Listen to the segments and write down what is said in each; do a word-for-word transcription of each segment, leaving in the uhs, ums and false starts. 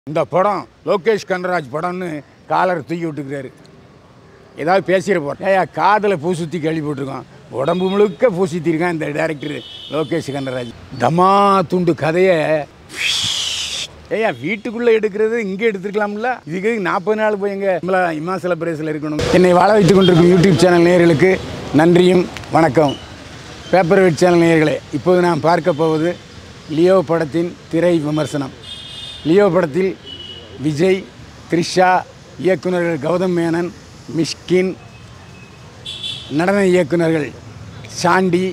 இந்த படம் லோகேஷ் கனகராஜ் படம்னு காலர் தூக்கி விட்டுக்கிறாரு. ஏதாவது பேசிட போகிறேன். ஏயா காதில் பூ சுற்றி கேள்வி போட்டிருக்கோம், உடம்பு முழுக்க பூ சுற்றிருக்கான் இந்த டைரக்டர் லோகேஷ் கனகராஜ். தமா துண்டு கதையை ஏயா வீட்டுக்குள்ளே எடுக்கிறது இங்கே எடுத்துருக்கலாம்ல. இதுக்கு நாற்பது நாள் போய் எங்கள் இமாச்சல பிரதேசில் இருக்கணும். என்னை வாழ வைத்து கொண்டிருக்கும் யூடியூப் சேனல் நேயர்களுக்கு நன்றியும் வணக்கம். பேப்பர் வெயிட் சேனல் நேயர்களே, இப்போது நான் பார்க்க போவது லியோ படத்தின் திரை விமர்சனம். லியோ படத்தில் விஜய், த்ரிஷா, இயக்குநர்கள் கௌதம் மேனன், மிஷ்கின், நடன இயக்குநர்கள் சாண்டி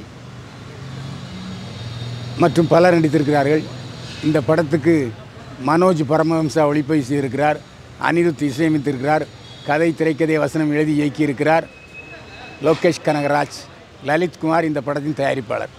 மற்றும் பலர் நடித்திருக்கிறார்கள். இந்த படத்துக்கு மனோஜ் பரமஹம்சா ஒளிப்பதிவு செய்திருக்கிறார். அனிருத் இசையமைத்திருக்கிறார். கதை, திரைக்கதை, வசனம் எழுதி இயக்கியிருக்கிறார் லோகேஷ் கனகராஜ். லலித்குமார் இந்த படத்தின் தயாரிப்பாளர்.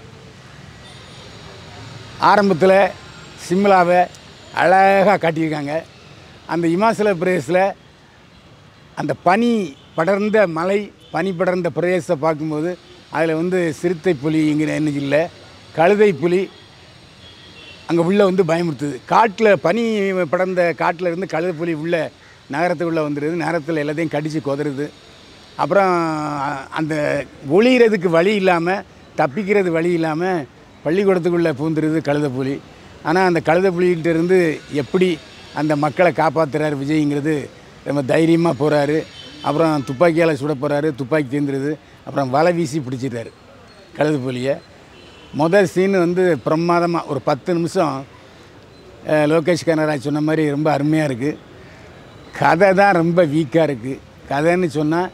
ஆரம்பத்தில் சிம்லாவை அழகாக காட்டியிருக்காங்க. அந்த இமாச்சல பிரதேசில் அந்த பனி படர்ந்த மலை, பனி படர்ந்த பிரதேசத்தை பார்க்கும்போது அதில் வந்து சிறுத்தை புலிங்கிற எண்ணெய் இல்லை, கழுதை புலி அங்கே உள்ளே வந்து பயமுறுத்துது. காட்டில் பனி படர்ந்த காட்டில் இருந்து கழுதை புலி உள்ள நகரத்துக்குள்ளே வந்துடுது. நகரத்தில் எல்லாத்தையும் கடித்து கொதறுது. அப்புறம் அந்த ஒளிகிறதுக்கு வழி இல்லாமல், தப்பிக்கிறது வழி இல்லாமல் பள்ளிக்கூடத்துக்குள்ளே பூந்துருது கழுதை புலி. ஆனால் அந்த கழுதை புலிகிட்ட இருந்து எப்படி அந்த மக்களை காப்பாற்றுறாரு விஜய்ங்கிறது ரொம்ப தைரியமாக போகிறாரு. அப்புறம் துப்பாக்கியால் சுட போகிறாரு, துப்பாக்கி தீர்ந்துருது. அப்புறம் வலை வீசி பிடிச்சிட்டாரு கழுதை புலியை. முதல் சீன் வந்து பிரமாதமாக ஒரு பத்து நிமிஷம் லோகேஷ் கனகராஜ் சொன்ன மாதிரி ரொம்ப அருமையாக இருக்குது. கதை தான் ரொம்ப வீக்காக இருக்குது. கதைன்னு சொன்னால்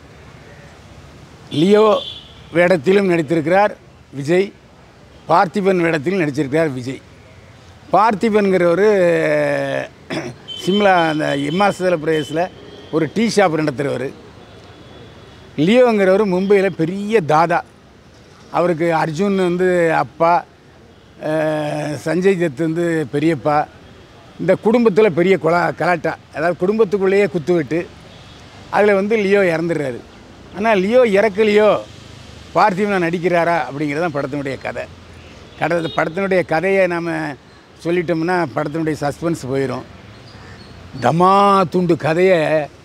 லியோ வேடத்திலும் நடித்திருக்கிறார் விஜய், பார்த்திபன் வேடத்திலும் நடிச்சிருக்கிறார் விஜய். பார்த்திபன்கிறவர் சிம்லா அந்த இமாச்சல பிரதேசில் ஒரு டீ ஷாப் நடத்துகிறவர். லியோங்கிறவர் மும்பையில் பெரிய தாதா. அவருக்கு அர்ஜுன் வந்து அப்பா, சஞ்சய் தத் வந்து பெரியப்பா. இந்த குடும்பத்தில் பெரிய கொலா கலாட்டா, அதாவது குடும்பத்துக்குள்ளேயே குத்துவிட்டு அதில் வந்து லியோ இறந்துடுறாரு. ஆனால் லியோ இறக்கலையோ, பார்த்திபனை நடிக்கிறாரா அப்படிங்கிறது தான் படத்தினுடைய கதை. கதை படத்தினுடைய கதையை நாம் சொல்லிட்டோம்னா படத்தினுடைய சஸ்பென்ஸ் போயிடும். தமா துண்டு கதையை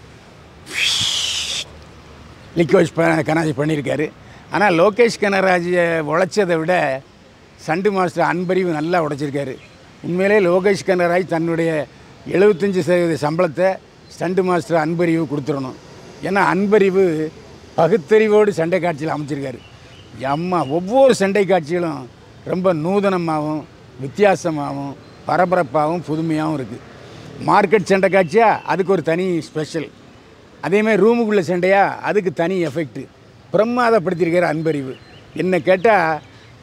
லோகேஷ் கனகராஜ் பண்ணியிருக்காரு. ஆனால் லோகேஷ் கனகராஜை உழைச்சதை விட சண்டு மாஸ்டர் அன்பறிவு நல்லா உடைச்சிருக்காரு. உண்மையிலே லோகேஷ் கனகராஜ் தன்னுடைய எழுபத்தஞ்சி சதவீத சம்பளத்தை ஸ்டண்டு மாஸ்டர் அன்பறிவு கொடுத்துடணும். ஏன்னா அன்பறிவு பகுத்தறிவோடு சண்டை காட்சியில் அமைச்சிருக்காரு. அம்மா ஒவ்வொரு சண்டை காட்சிகளும் ரொம்ப நூதனமாகவும் வித்தியாசமாகவும் பரபரப்பாகவும் புதுமையாகவும் இருக்குது. மார்க்கெட் சண்டை காட்சியா அதுக்கு ஒரு தனி ஸ்பெஷல். அதேமாதிரி ரூமுக்குள்ளே சண்டையா அதுக்கு தனி எஃபெக்ட்டு. பிரமாதப்படுத்தியிருக்கிற அன்பறிவு. என்ன கேட்டால்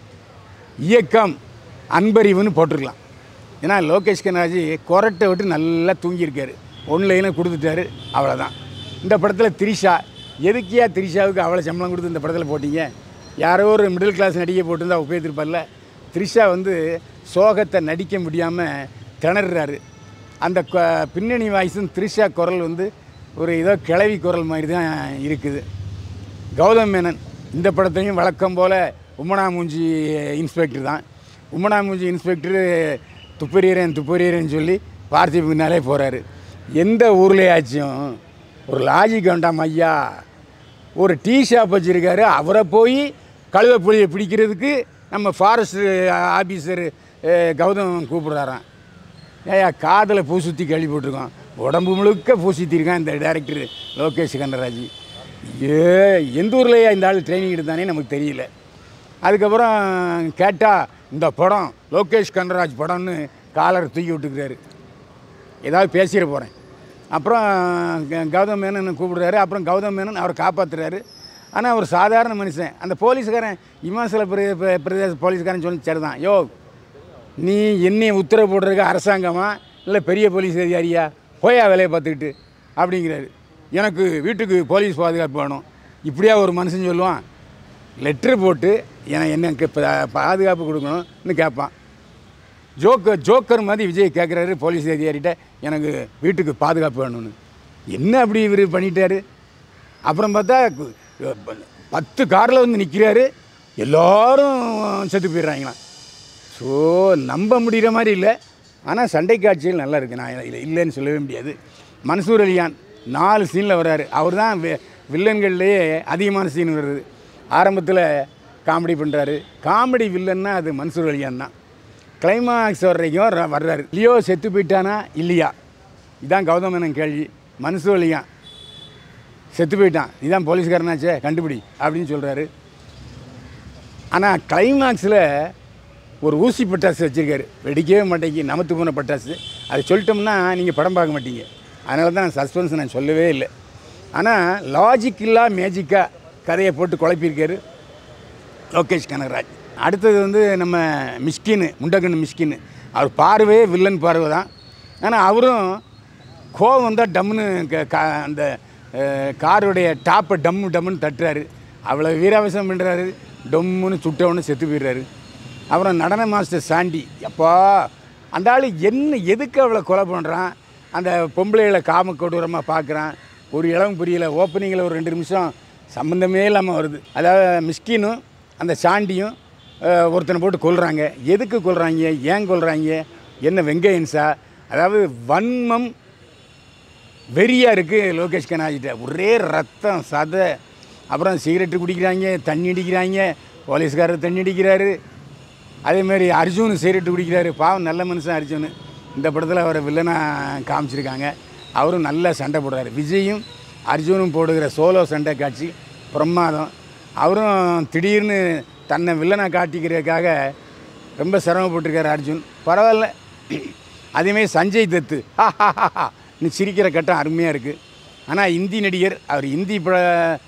இயக்கம் அன்பறிவுன்னு போட்டிருக்கலாம். ஏன்னா லோகேஷ் கனகராஜ் கொரட்டை விட்டு நல்லா தூங்கியிருக்காரு. ஒன்லைனும் கொடுத்துட்டாரு, அவ்வளோதான். இந்த படத்தில் த்ரிஷா, எதுக்கியா த்ரிஷாவுக்கு அவ்வளோ சம்பளம் கொடுத்து இந்த படத்தில் போட்டிங்க? யாரோ ஒரு மிடில் கிளாஸ் நடிகை போட்டிருந்தா உபயோகித்திருப்பார்ல. த்ரிஷா வந்து சோகத்தை நடிக்க முடியாமல் திணறாரு. அந்த பின்னணி வாய்ஸும் த்ரிஷா குரல் வந்து ஒரு ஏதோ கிளவி குரல் மாதிரி தான் இருக்குது. கௌதம் மேனன் இந்த படத்தையும் வழக்கம் போல் உம்மனா மூஞ்சி இன்ஸ்பெக்டர் தான். உம்மனா மூஞ்சி இன்ஸ்பெக்டரு துப்பறியறேன் துப்பறியறேன்னு சொல்லி பார்த்திபனாலே போகிறாரு. எந்த ஊர்லேயாச்சும் ஒரு லாஜிக் வேண்டாம் ஐயா. ஒரு டீ ஷாப் வச்சுருக்காரு, அவரை போய் கழுதை புலியை பிடிக்கிறதுக்கு நம்ம ஃபாரஸ்ட் ஆஃபீஸர் கௌதம் கூப்பிடுறாராம். ஏயா காதில் பூ சுற்றி கேள்வி போட்டிருக்கோம், உடம்பு முழுக்க பூ சுற்றிருக்கான் இந்த டைரக்டர் லோகேஷ் கனகராஜ். ஏ எந்த ஊர்லையா இந்த ஆள் ட்ரைனிங் எடுத்தானே நமக்கு தெரியல. அதுக்கப்புறம் கேட்டால் இந்த படம் லோகேஷ் கனகராஜ் படம்னு காலர் தூக்கி விட்டுக்கிறாரு. ஏதாவது பேசிட போகிறேன். அப்புறம் கௌதம் மேனன் கூப்பிடுறாரு. அப்புறம் கௌதம் மேனன் அவரை காப்பாற்றுறாரு. ஆனால் அவர் சாதாரண மனுஷன். அந்த போலீஸ்காரன் இமாச்சல பிரதே பிரதேச போலீஸ்காரன் சொல்லி சரிதான், யோ நீ என்னையை உத்தரவு போடுறதுக்கு அரசாங்கமா இல்லை பெரிய போலீஸ் அதிகாரியா, போயா வேலையை பார்த்துக்கிட்டு அப்படிங்கிறாரு. எனக்கு வீட்டுக்கு போலீஸ் பாதுகாப்பு வேணும். இப்படியா ஒரு மனுஷன் சொல்லுவான்? லெட்ரு போட்டு என எனக்கு பாதுகாப்பு கொடுக்கணும்னு கேட்பான். ஜோக்கர் ஜோக்கர் மாதிரி விஜய் கேட்குறாரு போலீஸ் அதிகாரிகிட்ட, எனக்கு வீட்டுக்கு பாதுகாப்பு வேணும்னு. என்ன அப்படி இவர் பண்ணிட்டாரு? அப்புறம் பார்த்தா பத்து காரில் வந்து நிற்கிறாரு, எல்லோரும் செத்து போயிடுறாங்களாம். ஸோ நம்ப முடிகிற மாதிரி இல்லை. ஆனால் சண்டை காட்சிகள் நல்லா இருக்குது. நான் இல்லை இல்லைன்னு சொல்லவே முடியாது. மன்சூர் அலியான் நாலு சீனில் வர்றாரு. அவர் தான் வில்லன்கள்லேயே அதிகமான சீன் வருது. ஆரம்பத்தில் காமெடி பண்ணுறாரு. காமெடி வில்லன்னா அது மன்சூர் அலியான் தான். கிளைமாக்ஸ் வர்றதையும் வர்றாரு. லியோ செத்து போயிட்டானா இல்லையா, இதுதான் கௌதம் மேனன் கேள்வி. மன்சூர் அலியான் செத்து போயிட்டான், இதுதான் போலீஸ்காரனாச்சே கண்டுபிடி அப்படின்னு சொல்கிறாரு. ஆனால் கிளைமாக்ஸில் ஒரு ஊசி பட்டாசு வச்சுருக்காரு, வெடிக்கவே மாட்டேங்கி நமத்து போன பட்டாசு. அது சொல்லிட்டோம்னா நீங்கள் படம் பார்க்க மாட்டீங்க. அதனால தான் சஸ்பென்ஸ் நான் சொல்லவே இல்லை. ஆனால் லாஜிக்கலாக மேஜிக்காக கதையை போட்டு குழப்பியிருக்காரு லோகேஷ் கனகராஜ். அடுத்தது வந்து நம்ம மிஸ்கின்னு, முண்டகன் மிஸ்கின்னு. அவர் பார்வையே வில்லன் பார்வை தான். ஆனால் அவரும் கோவம் வந்தால் டம்முன்னு அந்த காருடைய டாப்பை டம்மு டம்முன்னு தட்டுறாரு. அவ்வளோ வீராவேசம் பண்ணுறாரு. டம்முன்னு சுட்டவொன்னு செத்து போயிடுறாரு. அப்புறம் நடன மாஸ்டர் சாண்டி, எப்பா அந்த ஆள் என்ன எதுக்கு அவ்வளோ கொலை பண்ணுறான், அந்த பொம்பளைகளை காம கொடூரமாக பார்க்குறான். ஒரு இளம் புரியல. ஓப்பனிங்கில் ஒரு ரெண்டு நிமிஷம் சம்மந்தமே இல்லாமல் வருது. அதாவது மிஸ்கினும் அந்த சாண்டியும் ஒருத்தனை போட்டு கொல்றாங்க. எதுக்கு கொல்றாங்க, ஏன் கொல்றாங்க, என்ன வெங்கையன்ஸா? அதாவது வன்மம் வெறியாக இருக்குது லோகேஷ் கனகராஜ்கிட்ட. ஒரே ரத்தம் சதை. அப்புறம் சிகரெட்டு குடிக்கிறாங்க, தண்ணி அடிக்கிறாங்க, போலீஸ்காரர் தண்ணி அடிக்கிறாரு. அதேமாரி அர்ஜுன் சிகரெட்டு குடிக்கிறாரு. பாவம் நல்ல மனுஷன் அர்ஜுன். இந்த படத்தில் அவரை வில்லனாக காமிச்சிருக்காங்க. அவரும் நல்லா சண்டை போடுறாரு. விஜயும் அர்ஜுனும் போடுகிற சோலோ சண்டை காட்சி பிரமாதம். அவரும் திடீர்னு தன்னை வில்லனாக காட்டிக்கிறதுக்காக ரொம்ப சிரமப்பட்டிருக்காரு அர்ஜுன். பரவாயில்ல. அதேமாரி சஞ்சய் தத்து நீ சிரிக்கிற கட்டம் அருமையாக இருக்குது. ஆனால் இந்தி நடிகர் அவர் இந்தி பட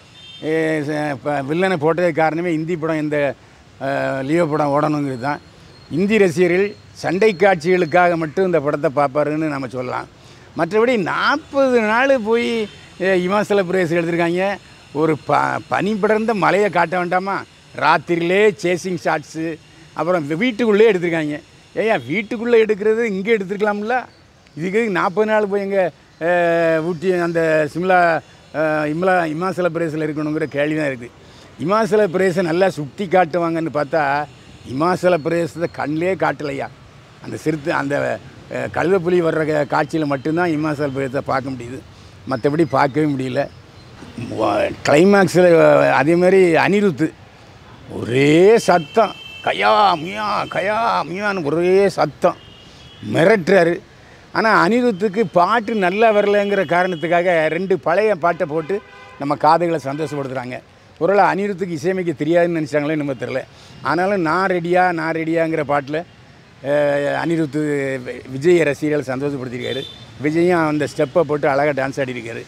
வில்லனை போட்டதுக்கு காரணமே இந்தி படம் இந்த லியோ படம் ஓடணுங்கிறது தான். இந்தி ரசிகர்கள் சண்டை காட்சிகளுக்காக மட்டும் இந்த படத்தை பார்ப்பாருன்னு நம்ம சொல்லலாம். மற்றபடி நாற்பது நாள் போய் இமாச்சல பிரதேசம் எடுத்திருக்காங்க. ஒரு ப பனி படர்ந்த மலையை காட்ட வேண்டாமா? ராத்திரியிலே சேசிங் ஷாட்ஸு. அப்புறம் வீட்டுக்குள்ளே எடுத்திருக்காங்க. ஏன் வீட்டுக்குள்ளே எடுக்கிறது இங்கே எடுத்துருக்கலாம்ல? இதுக்கு நாற்பது நாள் போய் எங்கே ஊட்டி அந்த சிம்லா இம்லா இமாச்சல பிரதேசத்தில் இருக்கணுங்கிற கேள்வி தான் இருக்குது. இமாச்சல பிரதேசம் நல்லா சுற்றி காட்டுவாங்கன்னு பார்த்தா இமாச்சல பிரதேசத்தை கண்ணிலே காட்டலையா. அந்த சிறுத்தை அந்த கழுதைப்புலி வர்ற காட்சியில் மட்டும்தான் இமாச்சல பிரதேசத்தை பார்க்க முடியுது. மற்றபடி பார்க்கவே முடியல. கிளைமேக்ஸில் அதேமாரி அனிருத்து ஒரே சத்தம், கயா மியா கயா மியான்னு ஒரே சத்தம் மிரட்டுறாரு. ஆனால் அனிருத்துக்கு பாட்டு நல்லா வரலைங்கிற காரணத்துக்காக ரெண்டு பழைய பாட்டை போட்டு நம்ம காதுகளை சந்தோஷப்படுத்துகிறாங்க. ஒருவேளை அனிருத்துக்கு இசையமைக்க தெரியாதுன்னு நினச்சாங்களே நம்ம தெரில. ஆனாலும் நான் ரெடியா நான் ரெடியாங்கிற பாட்டில் அனிருத்து விஜய் ரசிகர்கள் சந்தோஷப்படுத்தியிருக்காரு. விஜயும் அந்த ஸ்டெப்பை போட்டு அழகாக டான்ஸ் ஆடிருக்காரு.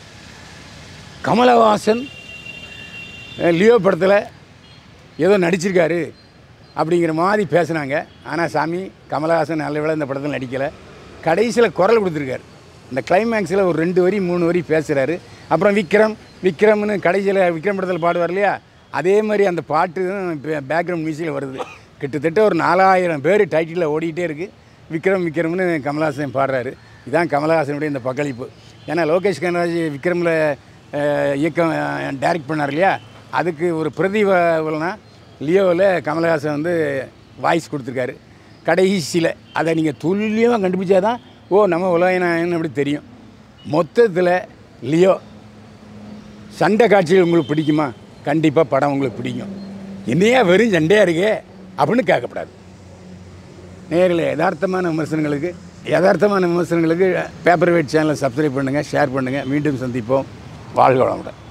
கமலஹாசன் லியோ படத்தில் ஏதோ நடிச்சிருக்காரு அப்படிங்கிற மாதிரி பேசுனாங்க. ஆனால் சாமி கமலஹாசன் நல்ல வேளை இந்த படத்தில் நடிக்கலை. கடைசியில் குரல் கொடுத்துருக்காரு. இந்த கிளைமேக்ஸில் ஒரு ரெண்டு வரி மூணு வரி பேசுகிறாரு. அப்புறம் விக்ரம் விக்ரம்னு கடைசியில் விக்ரம் படத்தில் பாடுவார் இல்லையா, அதே மாதிரி அந்த பாட்டு பேக்ரவுண்ட் மியூசிக்கில் வருது. கிட்டத்தட்ட ஒரு நாலாயிரம் பேர் டைட்டிலில் ஓடிக்கிட்டே இருக்குது. விக்ரம் விக்ரம்னு கமலஹாசன் பாடுறாரு. இதுதான் கமலஹாசனுடைய இந்த பங்களிப்பு. ஏன்னா லோகேஷ் கனகராஜ் விக்ரமில் இயக்கம் டைரக்ட் பண்ணார் இல்லையா, அதுக்கு ஒரு பிரதிபலனா லியோவில் கமலஹாசன் வந்து வாய்ஸ் கொடுத்துருக்காரு. கடைசியில் அதை நீங்கள் துல்லியமாக கண்டுபிடிச்சா தான் ஓ நம்ம உலகநாயகன்னு அப்படி தெரியும். மொத்தத்தில் லியோ சண்டை காட்சிகள் உங்களுக்கு பிடிக்குமா? கண்டிப்பாக படம் உங்களுக்கு பிடிக்கும். என்னையா வெறும் சண்டையாக இருக்கே அப்படின்னு கேட்கக்கூடாது. நேரில் யதார்த்தமான விமர்சனங்களுக்கு யதார்த்தமான விமர்சனங்களுக்கு பேப்பர் வெயிட் சேனலை சப்ஸ்கிரைப் பண்ணுங்கள், ஷேர் பண்ணுங்கள். மீண்டும் சந்திப்போம். வாழ்க வளமுடன்.